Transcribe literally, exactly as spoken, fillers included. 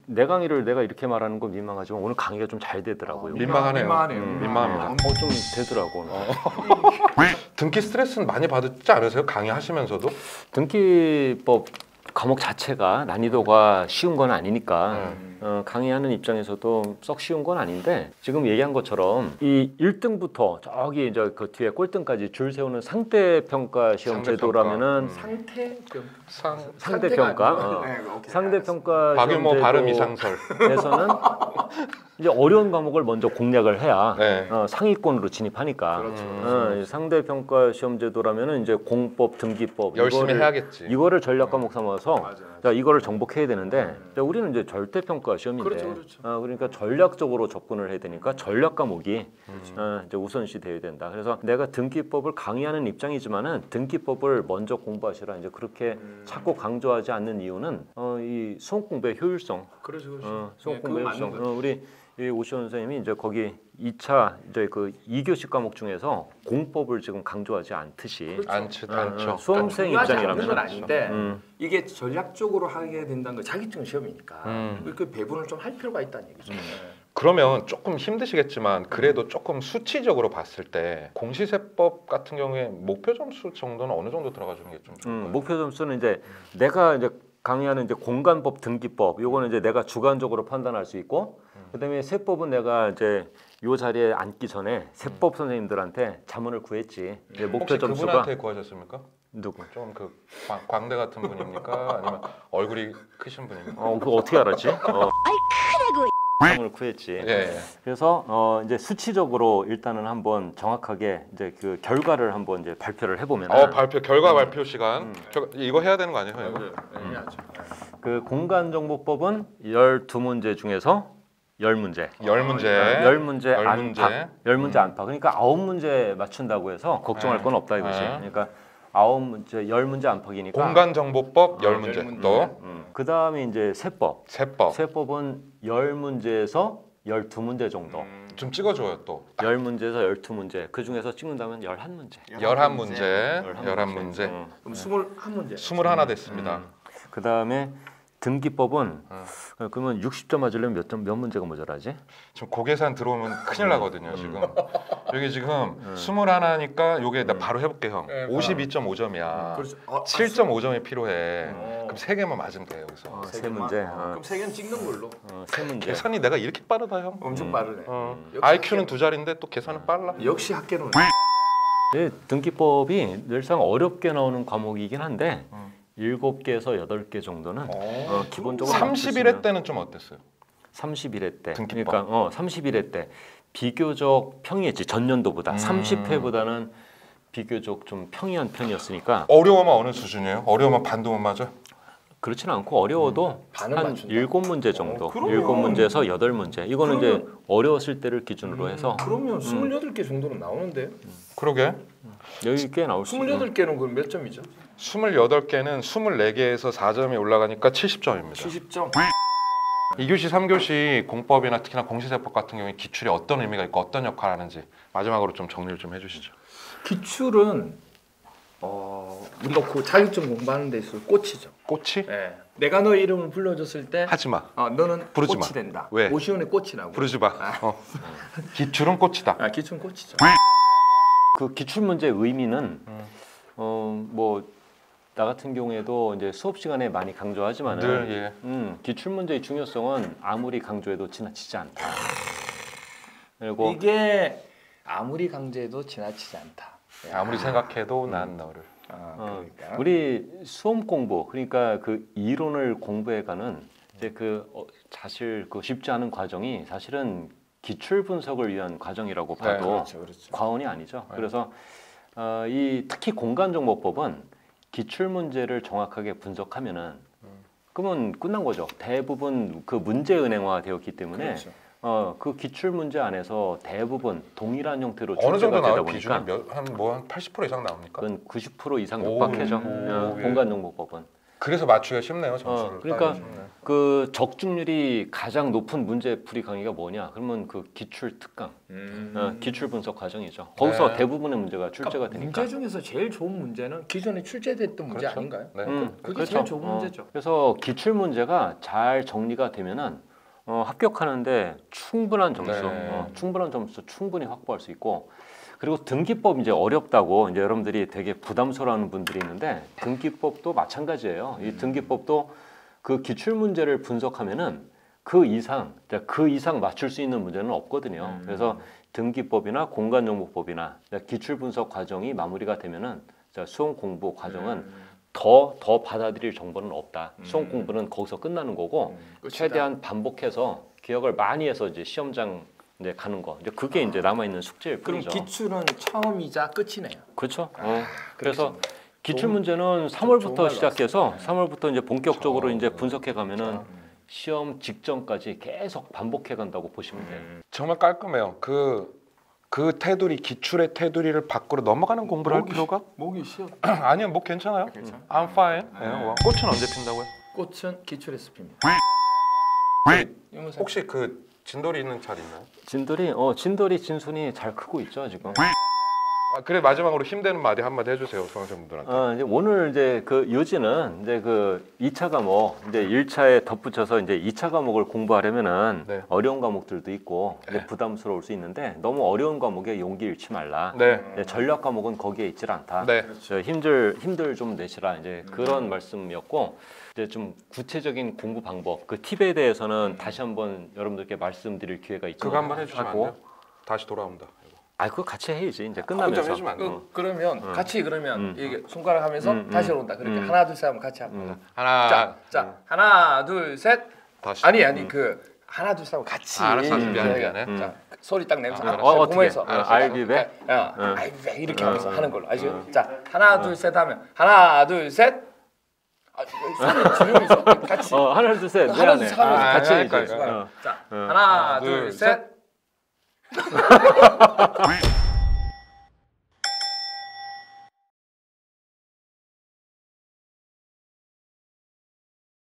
내 강의를 내가 이렇게 말하는 건 민망하지만 오늘 강의가 좀 잘 되더라고요. 어, 민망하네요. 민망하네요. 음, 민망합니다. 어, 좀 되더라고. 어. 등기 스트레스는 많이 받지 않으세요? 강의하시면서도? 등기법 과목 자체가 난이도가 쉬운 건 아니니까 음. 어, 강의하는 입장에서도 썩 쉬운 건 아닌데 지금 얘기한 것처럼 이 일 등부터 저기 이제 그 뒤에 꼴등까지 줄 세우는 상대평가 시험 상대평가. 제도라면은 음. 상태평 상 상대평가 어. 네, 오케이, 상대평가 박유모 발음 시험 이상설. 제도에서는 이제 어려운 과목을 먼저 공략을 해야 네. 어, 상위권으로 진입하니까 그렇죠. 어, 이 상대평가 시험 제도라면은 이제 공법 등기법 열심히 이거를, 해야겠지. 이거를 전략 과목 삼아서 맞아, 맞아. 자, 이거를 정복해야 되는데 자, 우리는 이제 절대평가 시험인데 그렇죠, 그렇죠. 어, 그러니까 전략적으로 접근을 해야 되니까 전략 과목이 음. 어, 이제 우선시 돼야 된다. 그래서 내가 등기법을 강의하는 입장이지만은 등기법을 먼저 공부하시라 이제 그렇게 음. 자꾸 강조하지 않는 이유는 어, 이 수험 공부의 효율성, 그렇죠, 그렇죠. 어, 네, 수험 그거 공부의 맞는 효율성. 거예요. 어, 우리 이 오시원 선생님이 이제 거기 이 차 이제 그 이 교시 과목 중에서 공법을 지금 강조하지 않듯이 그렇죠. 않지, 어, 않죠. 어, 수험생 중요하지 않는 입장이라면 건 아닌데 음. 이게 전략적으로 하게 된다는 건 자격증 시험이니까 음. 그 배분을 좀 할 필요가 있다는 얘기죠. 네. 그러면 조금 힘드시겠지만 그래도 조금 수치적으로 봤을 때 공시세법 같은 경우에 목표 점수 정도는 어느 정도 들어가 주는 게 좀 좋을까요? 음, 목표 점수는 이제 내가 이제 강의하는 이제 공간법 등기법 요거는 이제 내가 주관적으로 판단할 수 있고 그다음에 세법은 내가 이제 요 자리에 앉기 전에 세법 선생님들한테 자문을 구했지. 이제 목표 혹시 점수가 그분한테 구하셨습니까? 누구? 좀 그 광대 같은 분입니까? 아니면 얼굴이 크신 분입니까? 어, 그거 어떻게 알았지? 어. 자문을 구했지. 예, 예. 그래서 어 이제 수치적으로 일단은 한번 정확하게 이제 그 결과를 한번 이제 발표를 해보면 어 발표 결과 발표 시간 음. 결- 이거 해야 되는 거 아니에요? 이거? 네, 해야죠. 그 공간정보법은 열두 문제 중에서 열 문제. 열 문제. 열 문제 열 안팎, 문제. 열 문제 음. 안팎. 그러니까 아홉 문제 맞춘다고 해서 걱정할 네. 건 없다 이거지. 네. 그러니까 아홉 문제, 열 문제 안팎이니까. 공간정보법 열 열 문제 문제. 또 음. 그 다음에 이제 세법. 세법 세법은 열 문제에서 열두 문제 정도. 음, 좀 찍어줘요 또 열 문제에서 열두 문제. 그 중에서 찍는다면 열한 문제. 열한 문제 열한 열한 문제 음. 그럼 스물한 문제. 스물하나 됐습니다. 그 다음에 등기법은 음. 어, 그러면 육십 점 맞으려면 몇 점 몇 문제가 모자라지? 지금 고계산 들어오면 큰일 나거든요 음. 지금 여기 지금 음. 스물하나니까 요게 나 바로 해볼게 형 네, 오십이 점 오 점이야 그렇죠. 어, 칠 점 오 점이 필요해 어. 그럼 세 개만 맞으면 돼요 여기서 어, 세 세 개만? 문제. 어, 어, 그럼 세 개는 찍는 걸로. 어, 세 문제. 계산이 내가 이렇게 빠르다 형 엄청 음. 빠르네. 어. 역시 아이큐는 학계는- 두 자리인데 또 계산은 빨라 역시 학계는 네, 등기법이 늘상 어렵게 나오는 과목이긴 한데 음. 일곱 개에서 여덟 개 정도는 어, 어, 기본적으로 삼십일 회 때는 좀 어땠어요? 삼십일 회 때. 등기법. 그러니까 어, 삼십일 회 때 비교적 평이했지. 전년도보다. 음. 삼십 회보다는 비교적 좀 평이한 편이었으니까 어려우면 어느 수준이에요? 어려우면 반도 못 맞아? 그렇지는 않고 어려워도 반은 한 맞춘다. 일곱 문제 정도. 어, 그러면- 일곱 문제에서 여덟 문제. 이거는 이제 그러면- 어려웠을 때를 기준으로 해서 그러면 스물여덟 개 정도는 나오는데 그러게 여기 꽤 나올 수 있는. 스물여덟 개는 그럼 몇 점이죠? 스물여덟 개는 스물네 개에서 사 점이 올라가니까 칠십 점입니다 칠십 점. 이 교시, 삼 교시 공법이나 특히나 공시세법 같은 경우에 기출이 어떤 의미가 있고 어떤 역할을 하는지 마지막으로 좀 정리를 좀 해주시죠. 기출은 어 우리가 그 자격증 공부하는 데 있어서 꽃이죠. 꽃이? 예. 내가 너 이름을 불러줬을 때 하지 마. 어, 너는 부르지 꽃이 마. 된다. 왜? 오시온의 꽃이 나고. 부르지 마. 어. 기출은 꽃이다. 아, 기출은 꽃이죠. 그 기출 문제의 의미는 음. 어 뭐 나 같은 경우에도 이제 수업 시간에 많이 강조하지만은 늘 예. 음, 기출 문제의 중요성은 아무리 강조해도 지나치지 않다. 그리고 이게 아무리 강조해도 지나치지 않다. 야. 아무리 생각해도 난 너를. 아, 어, 그러니까. 우리 수험 공부 그러니까 그 이론을 공부해가는 이제 그 어, 사실 그 쉽지 않은 과정이 사실은 기출 분석을 위한 과정이라고 네, 봐도 그렇죠, 그렇죠. 과언이 아니죠. 네. 그래서 어, 이 특히 공간정보법은 기출 문제를 정확하게 분석하면은 그러면 끝난 거죠. 대부분 그 문제 은행화 되었기 때문에 그렇죠. 어, 그 기출 문제 안에서 대부분 동일한 형태로 어느 정도 출제가 되다 나와요? 보니까 비중이 몇한뭐한 팔십 퍼센트 이상 나옵니까? 그건 구십 퍼센트 이상 오, 육박해죠. 오, 어, 예. 공간정보법은. 그래서 맞추기가 쉽네요. 점수를. 어, 그러니까 따기가 쉽네. 그 적중률이 가장 높은 문제풀이 강의가 뭐냐? 그러면 그 기출 특강, 음. 어, 기출 분석 과정이죠. 거기서 네. 대부분의 문제가 출제가 그러니까 되니까. 문제 중에서 제일 좋은 문제는 기존에 출제됐던 문제 그렇죠. 아닌가요? 네. 음, 그게 제일 좋은 어, 문제죠. 그래서 기출 문제가 잘 정리가 되면은 어, 합격하는데 충분한 점수, 네. 어, 충분한 점수 충분히 확보할 수 있고. 그리고 등기법 이제 어렵다고 이제 여러분들이 되게 부담스러워하는 분들이 있는데 등기법도 마찬가지예요. 이 등기법도 그 기출 문제를 분석하면은 그 이상 그 이상 맞출 수 있는 문제는 없거든요. 음. 그래서 등기법이나 공간정보법이나 기출 분석 과정이 마무리가 되면은 수험 공부 과정은 음. 더 더 받아들일 정보는 없다. 수험 음. 공부는 거기서 끝나는 거고 음, 끝이다. 최대한 반복해서 기억을 많이 해서 이제 시험장 이제 가는 거. 이제 그게 이제 남아 있는 숙제일 그럼 뿐이죠. 기출은 처음이자 끝이네요. 그렇죠. 어. 그래서 그렇습니다. 기출 좋은- 문제는 좋은 삼월부터 말로 시작해서 왔습니다. 삼월부터 이제 본격적으로 저- 이제 분석해 가면은 진짜. 시험 직전까지 계속 반복해 간다고 보시면 돼요. 정말 깔끔해요. 그 그 테두리 기출의 테두리를 밖으로 넘어가는 공부를 할 필요가 목이 쉬어. 아니요, 뭐 괜찮아요. 괜찮아. I'm fine. 네, 뭐. 꽃은 언제 핀다고요? 꽃은 기출에서 핍니다. 혹시 그 진돌이 있는 잘 있나요? 진돌이 어 진돌이 진순이 잘 크고 있죠 지금. 아, 그래 마지막으로 힘되는 말이 한마디 해주세요 수강생분들한테. 어, 이제 오늘 이제 그 요지는 이제 그 이 차 과목 이제 일 차에 덧붙여서 이제 이 차 과목을 공부하려면은 네. 어려운 과목들도 있고 이제 네. 부담스러울 수 있는데 너무 어려운 과목에 용기 잃지 말라. 네. 이제 전략 과목은 거기에 있질 않다. 네. 저 힘들 힘들 좀 내시라 이제 그런 말씀이었고 이제 좀 구체적인 공부 방법 그 팁에 대해서는 다시 한번 여러분들께 말씀드릴 기회가 있지만 그거 한번 해주시면 안 하고, 돼요? 다시 돌아온다. 이거. 아 그거 같이 해야지 이제 좀 끝나면서. 해주면 안 돼요? 어. 그, 그러면 같이 그러면 음. 이게 손가락 하면서 음, 다시 음. 온다. 그렇게 음. 하나 둘 셋 하면 같이 합니다. 음. 하나. 자, 자 하나 둘 셋. 다시. 아니 아니 그 하나 둘 셋 하면 같이. 아, 알았어, 알았어. 미안해, 자, 미안해. 자 소리 딱 내면서 아, 하나, 어, 둘, 어떻게? 보면서 어, 알비베? 야, 응. 아이베 이렇게 응. 하면서 하는 걸로 아시죠? 응. 자 하나 둘 셋 하면 하나 둘 셋. 아, 소리 지르면서 같이. 어 하나 둘 셋. 하나, 둘, 미안해. 셋 하면서 아, 같이 그러니까, 해야지. 그러니까. 어. 자 응. 하나 둘, 둘 셋. 셋.